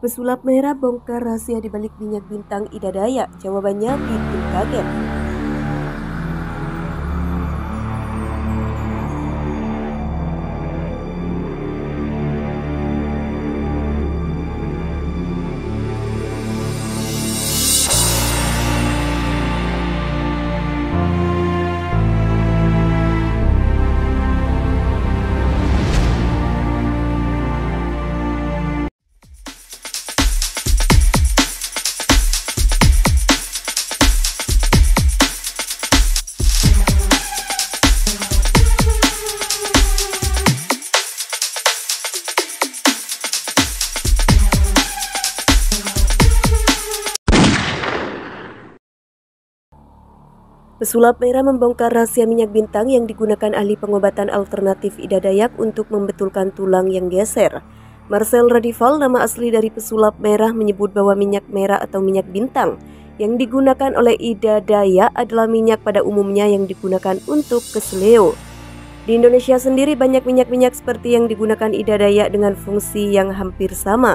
Pesulap merah bongkar rahasia di balik minyak bintang Ida Dayak. Jawabannya bikin kaget. Pesulap merah membongkar rahasia minyak bintang yang digunakan ahli pengobatan alternatif Ida Dayak untuk membetulkan tulang yang geser. Marcel Radival, nama asli dari pesulap merah, menyebut bahwa minyak merah atau minyak bintang yang digunakan oleh Ida Dayak adalah minyak pada umumnya yang digunakan untuk keseleo. Di Indonesia sendiri banyak minyak-minyak seperti yang digunakan Ida Dayak dengan fungsi yang hampir sama.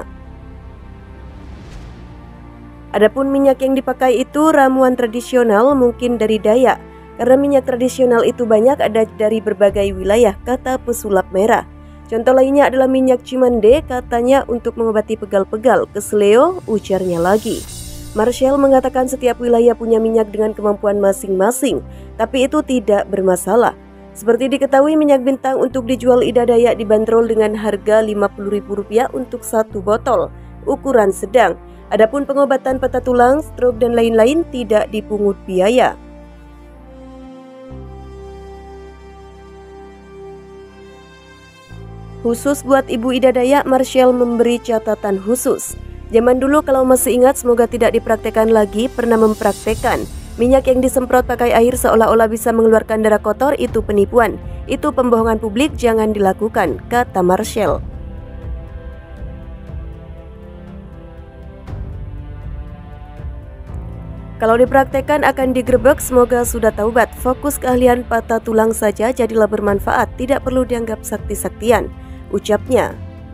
Adapun minyak yang dipakai itu ramuan tradisional mungkin dari Dayak, karena minyak tradisional itu banyak ada dari berbagai wilayah, kata pesulap merah. Contoh lainnya adalah minyak cimande, katanya untuk mengobati pegal-pegal, keseleo, ujarnya lagi. Marshall mengatakan setiap wilayah punya minyak dengan kemampuan masing-masing, tapi itu tidak bermasalah. Seperti diketahui, minyak bintang untuk dijual Ida Dayak dibanderol dengan harga Rp50.000 untuk satu botol, ukuran sedang. Adapun pengobatan patah tulang, stroke dan lain-lain tidak dipungut biaya. Khusus buat Ibu Ida Dayak, Marshall memberi catatan khusus. Zaman dulu kalau masih ingat, semoga tidak dipraktekkan lagi, pernah mempraktekkan. Minyak yang disemprot pakai air seolah-olah bisa mengeluarkan darah kotor itu penipuan. Itu pembohongan publik, jangan dilakukan, kata Marshall. Kalau dipraktekkan akan digerebek, semoga sudah taubat. Fokus keahlian patah tulang saja, jadilah bermanfaat, tidak perlu dianggap sakti-saktian, ucapnya.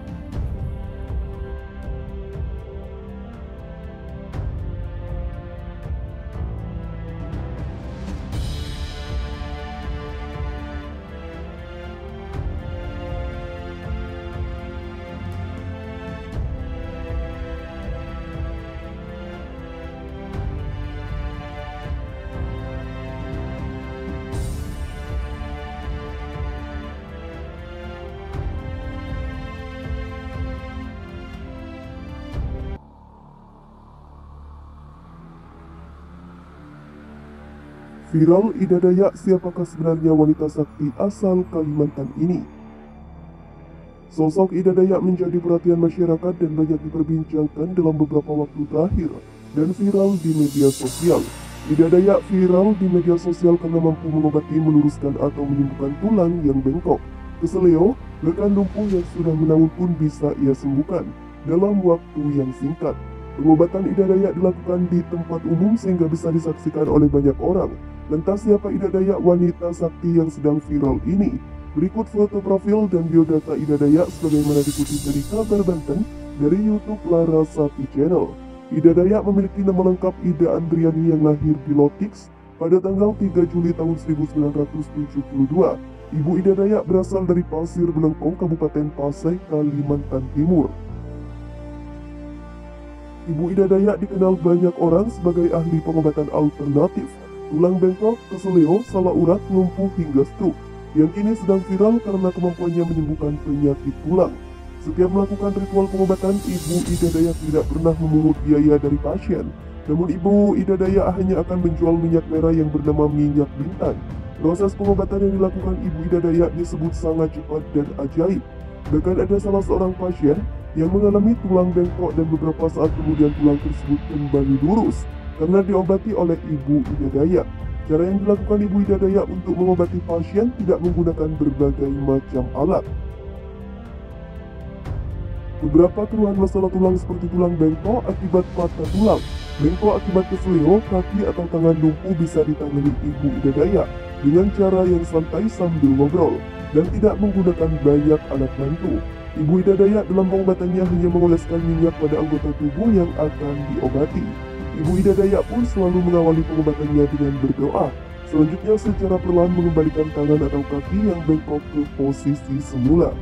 Viral Ida Dayak, siapakah sebenarnya wanita sakti asal Kalimantan ini? Sosok Ida Dayak menjadi perhatian masyarakat dan banyak diperbincangkan dalam beberapa waktu terakhir dan viral di media sosial. Ida Dayak viral di media sosial karena mampu mengobati, meluruskan atau menyembuhkan tulang yang bengkok. Keseleo, rekan lumpuh yang sudah menahun pun bisa ia sembuhkan dalam waktu yang singkat. Pengobatan Ida Dayak dilakukan di tempat umum sehingga bisa disaksikan oleh banyak orang. Lantas siapa Ida Dayak, wanita sakti yang sedang viral ini? Berikut foto profil dan biodata Ida Dayak sebagaimana dikutip dari Kabar Banten dari YouTube Larasati Channel. Ida Dayak memiliki nama lengkap Ida Andriani yang lahir di Lotix pada tanggal 3 Juli tahun 1972. Ibu Ida Dayak berasal dari Pasir Belengkong, Kabupaten Pasai, Kalimantan Timur. Ibu Ida Dayak dikenal banyak orang sebagai ahli pengobatan alternatif, tulang bengkok, keseleo, salah urat, lumpuh hingga stroke, yang kini sedang viral karena kemampuannya menyembuhkan penyakit tulang. Setiap melakukan ritual pengobatan, Ibu Ida Dayak tidak pernah memungut biaya dari pasien. Namun Ibu Ida Dayak hanya akan menjual minyak merah yang bernama minyak bintang. Proses pengobatan yang dilakukan Ibu Ida Dayak disebut sangat cepat dan ajaib. Bahkan ada salah seorang pasien yang mengalami tulang bengkok dan beberapa saat kemudian tulang tersebut kembali lurus karena diobati oleh Ibu Ida Dayak. Cara yang dilakukan Ibu Ida Dayak untuk mengobati pasien tidak menggunakan berbagai macam alat. Beberapa keluhan masalah tulang seperti tulang bengkok akibat patah tulang, bengkok akibat keseleo, kaki atau tangan lumpuh bisa ditangani Ibu Ida Dayak dengan cara yang santai sambil ngobrol dan tidak menggunakan banyak alat bantu. Ibu Ida Dayak dalam pengobatannya hanya mengoleskan minyak pada anggota tubuh yang akan diobati. Ibu Ida Dayak pun selalu mengawali pengobatannya dengan berdoa. Selanjutnya secara perlahan mengembalikan tangan atau kaki yang bengkok ke posisi semula.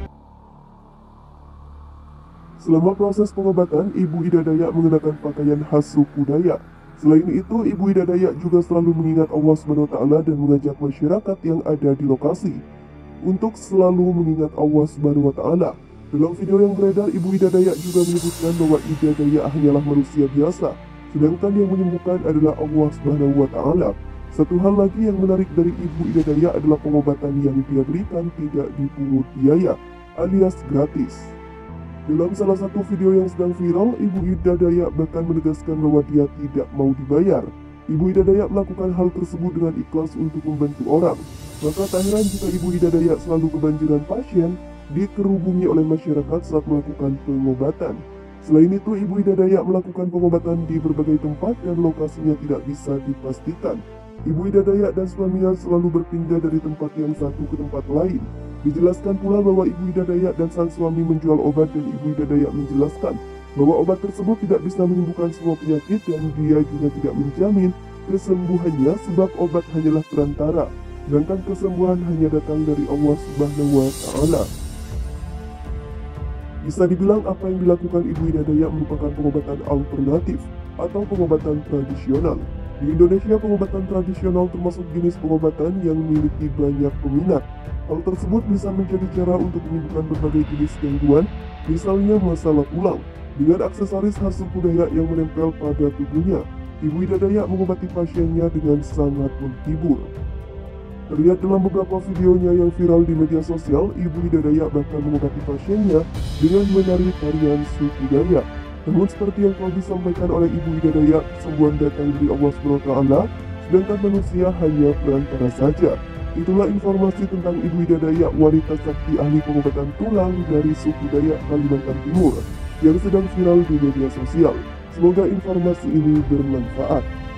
Selama proses pengobatan, Ibu Ida Dayak mengenakan pakaian khas suku Dayak. Selain itu, Ibu Ida Dayak juga selalu mengingat Allah SWT dan mengajak masyarakat yang ada di lokasi untuk selalu mengingat Allah SWT. Dalam video yang beredar, Ibu Ida Dayak juga menyebutkan bahwa Ida Dayak hanyalah manusia biasa, sedangkan yang menyembuhkan adalah Allah SWT. Satu hal lagi yang menarik dari Ibu Ida Dayak adalah pengobatan yang dia berikan tidak dipungut biaya, alias gratis. Dalam salah satu video yang sedang viral, Ibu Ida Dayak bahkan menegaskan bahwa dia tidak mau dibayar. Ibu Ida Dayak melakukan hal tersebut dengan ikhlas untuk membantu orang. Maka tak heran jika Ibu Ida Dayak selalu kebanjiran pasien dikerubungi oleh masyarakat saat melakukan pengobatan. Selain itu, Ibu Ida Dayak melakukan pengobatan di berbagai tempat dan lokasinya tidak bisa dipastikan. Ibu Ida Dayak dan suaminya selalu berpindah dari tempat yang satu ke tempat lain. Dijelaskan pula bahwa Ibu Ida Dayak dan sang suami menjual obat dan Ibu Ida Dayak menjelaskan bahwa obat tersebut tidak bisa menyembuhkan semua penyakit dan dia juga tidak menjamin kesembuhannya sebab obat hanyalah perantara, sedangkan kesembuhan hanya datang dari Allah Subhanahu wa Ta'ala. Bisa dibilang apa yang dilakukan Ibu Ida Dayak merupakan pengobatan alternatif atau pengobatan tradisional. Di Indonesia, pengobatan tradisional termasuk jenis pengobatan yang memiliki banyak peminat. Hal tersebut bisa menjadi cara untuk menyembuhkan berbagai jenis gangguan, misalnya masalah tulang, dengan aksesoris khas suku Dayak yang menempel pada tubuhnya. Ibu Ida Dayak mengobati pasiennya dengan sangat menghibur. Terlihat dalam beberapa videonya yang viral di media sosial, Ibu Ida Dayak bahkan mengobati pasiennya dengan menari tarian suku Dayak. Namun seperti yang telah disampaikan oleh Ibu Ida Dayak, kesembuhan datang dari Allah SWT, sedangkan manusia hanya perantara saja. Itulah informasi tentang Ibu Ida Dayak, wanita sakti ahli pengobatan tulang dari suku Dayak Kalimantan Timur, yang sedang viral di media sosial. Semoga informasi ini bermanfaat.